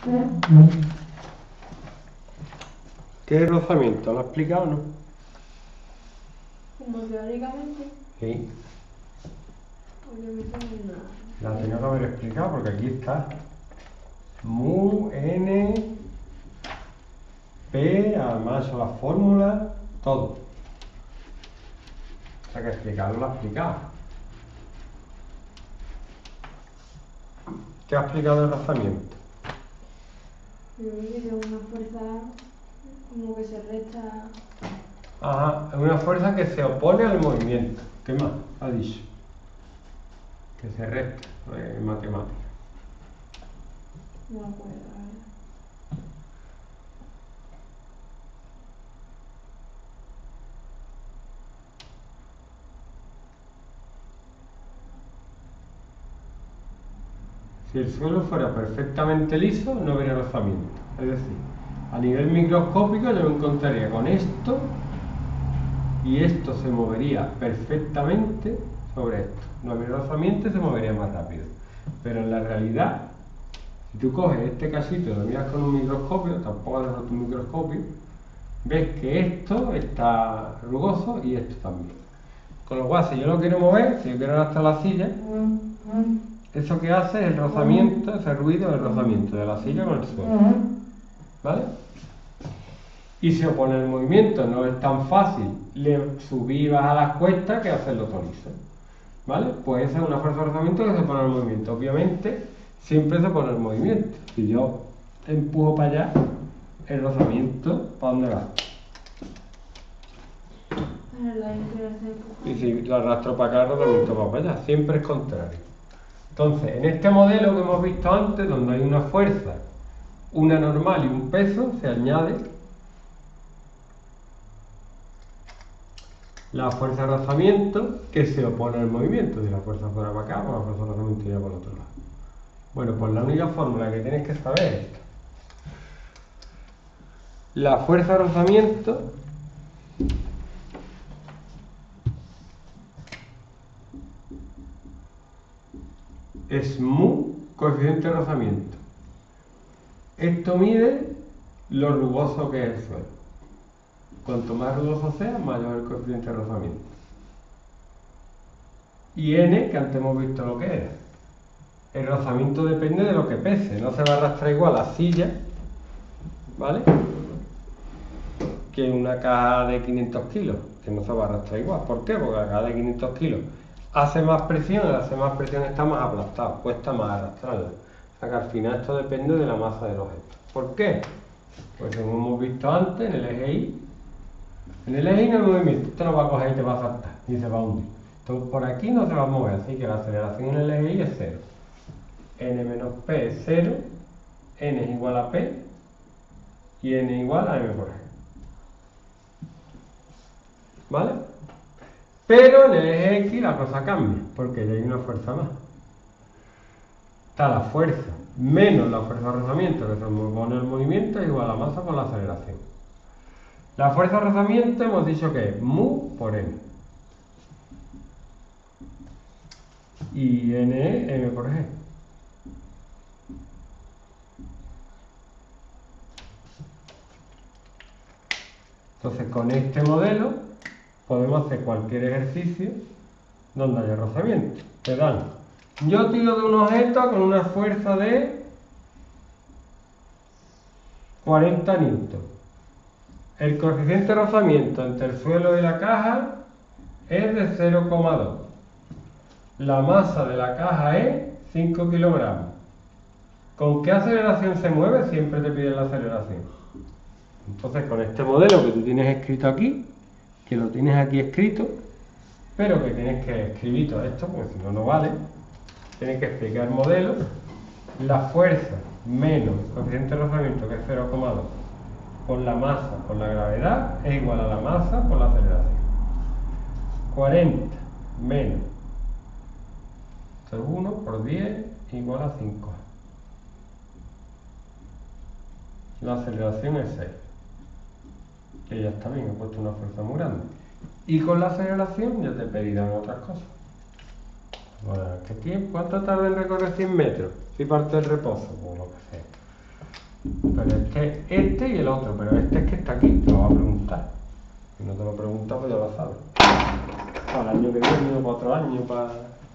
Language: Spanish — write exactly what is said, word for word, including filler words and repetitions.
¿Qué es rozamiento? ¿Lo ha explicado o no? Como teóricamente. Sí. Obviamente no. La tengo que haber explicado porque aquí está. Mu, N, P, además son las fórmulas, todo. O sea que explicarlo lo ha explicado. ¿Qué ha explicado el rozamiento? Yo creo que es una fuerza como que se resta. Ajá, es una fuerza que se opone al movimiento. ¿Qué más ha dicho? Que se resta, en matemática. No me acuerdo, la verdad. Si el suelo fuera perfectamente liso, no habría rozamiento. Es decir, a nivel microscópico yo me encontraría con esto y esto se movería perfectamente sobre esto. No habría rozamiento y se movería más rápido. Pero en la realidad, si tú coges este casito y lo miras con un microscopio, tampoco es un microscopio, ves que esto está rugoso y esto también. Con lo cual, si yo lo quiero mover, si yo quiero arrastrar la silla, eso que hace es el rozamiento, ese ruido es el rozamiento de la silla con el suelo. ¿Vale? Y se opone al movimiento, no es tan fácil subir y bajar las cuestas que hacerlo todo liso. ¿Vale? Pues esa es una fuerza de rozamiento que se opone al movimiento. Obviamente, siempre se opone al movimiento. Si yo empujo para allá, el rozamiento, ¿para dónde va? Y si lo arrastro para acá, el rozamiento va para allá. Siempre es contrario. Entonces, en este modelo que hemos visto antes, donde hay una fuerza, una normal y un peso, se añade la fuerza de rozamiento que se opone al movimiento. Si la fuerza fuera para acá, pues la fuerza de rozamiento iría por el otro lado. Bueno, pues la única fórmula que tienes que saber es esta. La fuerza de rozamiento es mu coeficiente de rozamiento. Esto mide lo rugoso que es el suelo. Cuanto más rugoso sea, mayor el coeficiente de rozamiento. Y n, que antes hemos visto lo que era. El rozamiento depende de lo que pese. No se va a arrastrar igual la silla, ¿vale?, que una caja de quinientos kilos, que no se va a arrastrar igual. ¿Por qué? Porque la caja de quinientos kilos hace más presión, al hacer más presión está más aplastado, cuesta más arrastrarla. O sea que al final esto depende de la masa del objeto. ¿Por qué? Pues como hemos visto antes, en el eje Y, en el eje Y no hay movimiento, esto no va a coger y te va a saltar, ni se va a hundir. Entonces por aquí no se va a mover, así que la aceleración en el eje Y es cero. N menos P es cero, N es igual a P y N igual a M por G. ¿Vale? Pero en el eje X la cosa cambia, porque ya hay una fuerza más. Está la fuerza menos la fuerza de rozamiento, que se opone al movimiento, es igual a la masa por la aceleración. La fuerza de rozamiento hemos dicho que es mu por n. Y n es m por g. Entonces, con este modelo podemos hacer cualquier ejercicio donde haya rozamiento. Te dan, yo tiro de un objeto con una fuerza de cuarenta newtons. El coeficiente de rozamiento entre el suelo y la caja es de cero coma dos. La masa de la caja es cinco kilogramos. ¿Con qué aceleración se mueve? Siempre te piden la aceleración. Entonces, con este modelo que tú tienes escrito aquí, que lo tienes aquí escrito, pero que tienes que escribir todo esto, porque si no, no vale, tienes que explicar el modelo, la fuerza menos el coeficiente de rozamiento, que es cero coma dos, por la masa por la gravedad, es igual a la masa por la aceleración. cuarenta menos uno por diez igual a cinco. La aceleración es seis. Que ya está bien, he puesto una fuerza muy grande. Y con la aceleración ya te pedirán otras cosas. Bueno, ¿qué tiempo? ¿Cuánto tarda en recorrer cien metros? Si parte del reposo, o lo que sea. Pero este, este y el otro, pero este es que está aquí, te lo va a preguntar. Si no te lo pregunta, pues ya lo sabes. Para el año que viene o para otro año, para...